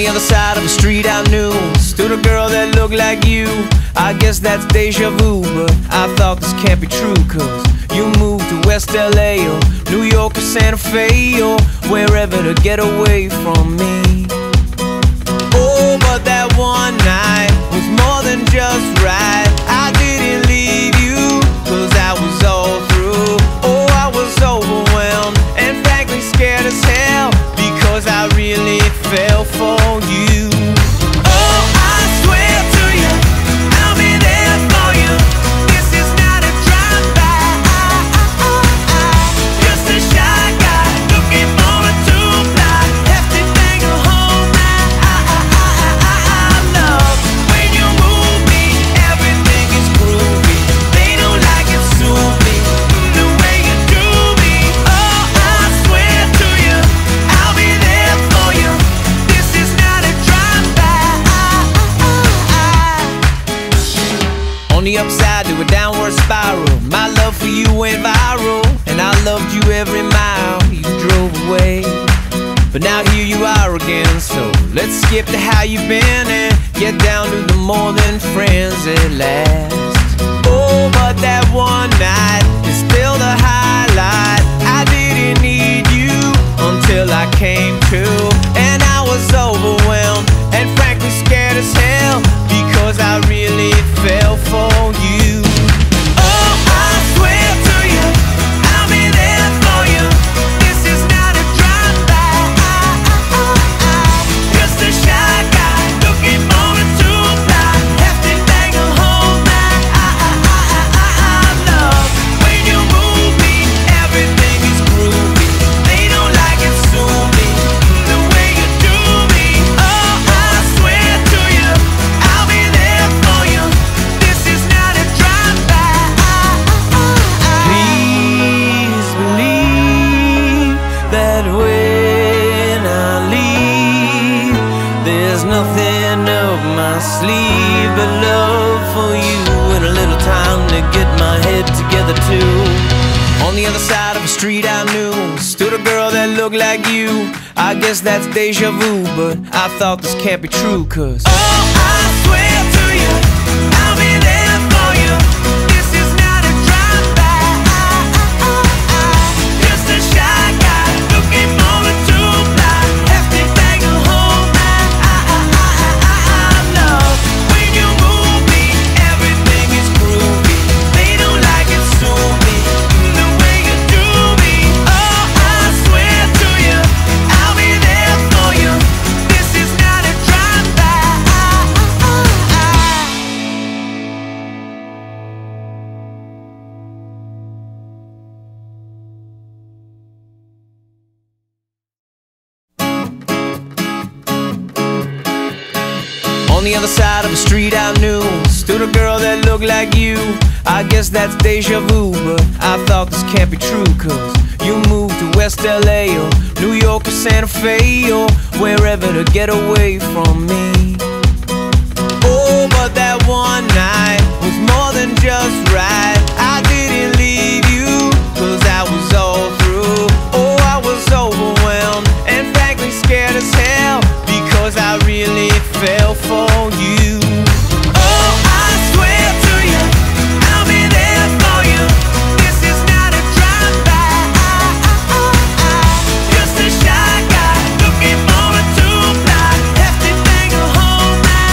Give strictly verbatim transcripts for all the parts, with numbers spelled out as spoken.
the other side of the street I knew stood a girl that looked like you. I guess that's deja vu, but I thought this can't be true, cause you moved to West L A or New York or Santa Fe or wherever to get away from me. Oh, but that one night was more than just right. I didn't leave you, cause I was all through. Oh, I was overwhelmed and frankly scared as hell, because I really fell for you. Oh, I swear to you, I'll be there for you. This is not a drive-by, just a shy guy looking for a two-ply, hefty thing to hold my love. When you move me, everything is groovy. They don't like it, sue me, the way you do me. Oh, I swear to you, I'll be there for you. This is not a drive-by. On the upside to a downward spiral, my love for you went viral, and I loved you every mile you drove away. But now here you are again, so let's skip to how you've been and get down to the more than friends at last. Oh, but that one night is still the highlight. I didn't need you until I came to, and I was overwhelmed and frankly scared as hell, because I really fell for you. Oh, I swear to you, I'll be there for you. This is not a drive-by, just a shy guy looking for a two-ply, hefty thing to hold my love. When you move me, everything is groovy. They don't like it, sue me, the way you do me. Oh, I swear to you, I'll be there for you. This is not a drive-by. Please believe that when I leave, there's nothing up my sleeve but love for you, and a little time to get my head together too. On the other side of the street I knew stood a girl that looked like you. I guess that's deja vu, but I thought this can't be true, cause oh, I swear to you, I'll be there for you. This is not a drive-by, just a shy guy looking for a two-ply, hefty thing to hold my love. When you move me, everything is groovy. They don't like it, sue me, the way you do me. Oh, I swear to you, I'll be there for you. This is not a drive-by. On the other side of the street I knew stood a girl that looked like you. I guess that's deja vu, but I thought this can't be true, cause you moved to West L A or New York or Santa Fe or wherever to get away from me. Oh, but that one night was more than just right. I didn't leave you, cause I was all through. Oh, I was overwhelmed and frankly scared as hell, because I really fell for you. Oh, I swear to you, I'll be there for you. This is not a drive-by, just a shy guy looking for a two-ply, hefty thing to hold my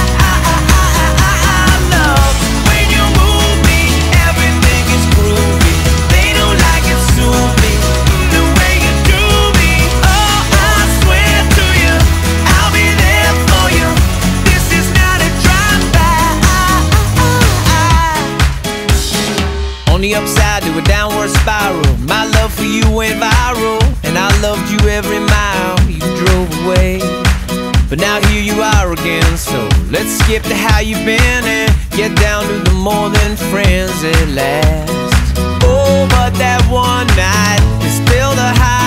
love. When you move me, everything is groovy. They don't like it, sue me, the way you do me. Oh, I swear to you, I'll be there for you. This is not a drive-by. On the upside to a downward spiral, my love for you went viral, and I loved you every mile you drove away. But now here you are again, so let's skip to how you've been and get down to the more than friends at last. Oh, but that one night is still the high